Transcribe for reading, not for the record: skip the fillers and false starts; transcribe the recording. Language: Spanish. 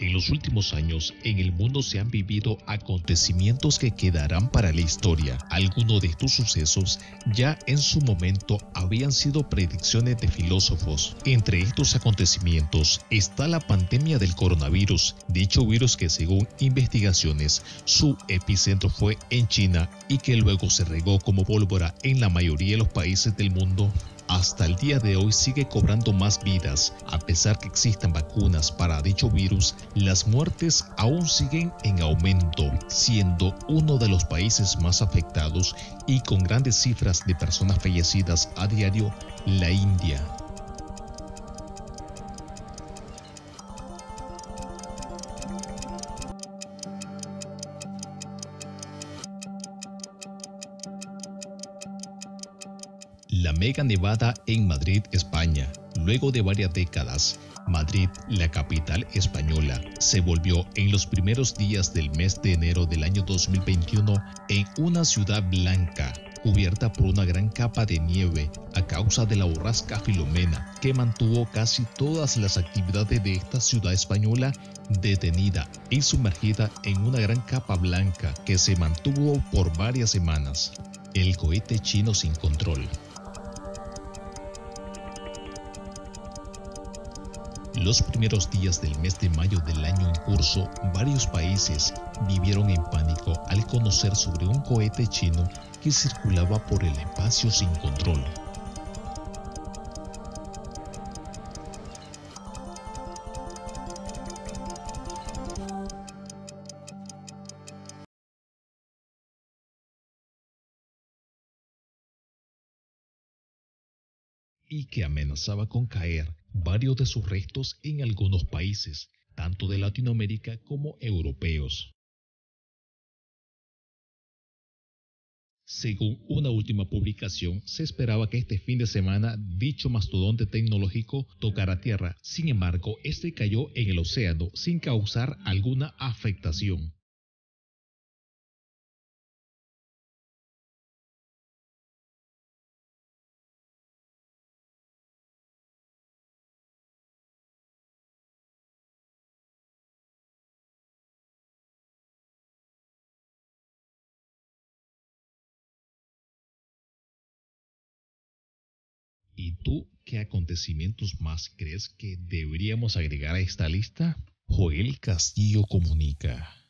En los últimos años, en el mundo se han vivido acontecimientos que quedarán para la historia. Algunos de estos sucesos ya en su momento habían sido predicciones de filósofos. Entre estos acontecimientos está la pandemia del coronavirus, dicho virus que según investigaciones su epicentro fue en China y que luego se regó como pólvora en la mayoría de los países del mundo. Hasta el día de hoy sigue cobrando más vidas. A pesar que existan vacunas para dicho virus, las muertes aún siguen en aumento, siendo uno de los países más afectados y con grandes cifras de personas fallecidas a diario, la India. La mega nevada en Madrid, España. Luego de varias décadas, Madrid, la capital española, se volvió en los primeros días del mes de enero del año 2021 en una ciudad blanca, cubierta por una gran capa de nieve a causa de la borrasca Filomena, que mantuvo casi todas las actividades de esta ciudad española detenida y sumergida en una gran capa blanca que se mantuvo por varias semanas. El cohete chino sin control. Los primeros días del mes de mayo del año en curso, varios países vivieron en pánico al conocer sobre un cohete chino que circulaba por el espacio sin control. Y que amenazaba con caer varios de sus restos en algunos países, tanto de Latinoamérica como europeos. Según una última publicación, se esperaba que este fin de semana dicho mastodonte tecnológico tocara tierra. Sin embargo, este cayó en el océano sin causar alguna afectación. ¿Y tú qué acontecimientos más crees que deberíamos agregar a esta lista? Joel Castillo comunica.